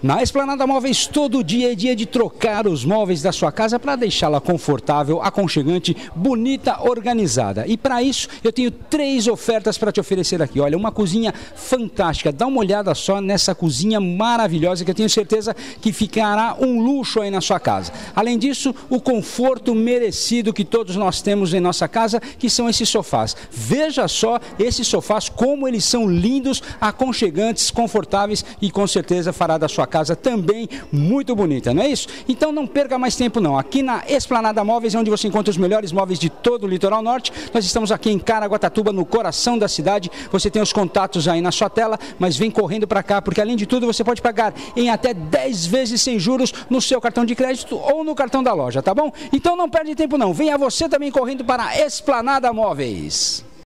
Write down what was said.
Na Esplanada Móveis, todo dia é dia de trocar os móveis da sua casa para deixá-la confortável, aconchegante, bonita, organizada. E para isso, eu tenho 3 ofertas para te oferecer aqui. Olha, uma cozinha fantástica. Dá uma olhada só nessa cozinha maravilhosa que eu tenho certeza que ficará um luxo aí na sua casa. Além disso, o conforto merecido que todos nós temos em nossa casa, que são esses sofás. Veja só esses sofás, como eles são lindos, aconchegantes, confortáveis e com certeza fará da sua casa também muito bonita, não é isso? Então não perca mais tempo não. Aqui na Esplanada Móveis, onde você encontra os melhores móveis de todo o litoral norte, nós estamos aqui em Caraguatatuba, no coração da cidade. Você tem os contatos aí na sua tela, mas vem correndo para cá, porque além de tudo você pode pagar em até 10 vezes sem juros no seu cartão de crédito ou no cartão da loja, tá bom? Então não perde tempo não. Venha você também correndo para a Esplanada Móveis.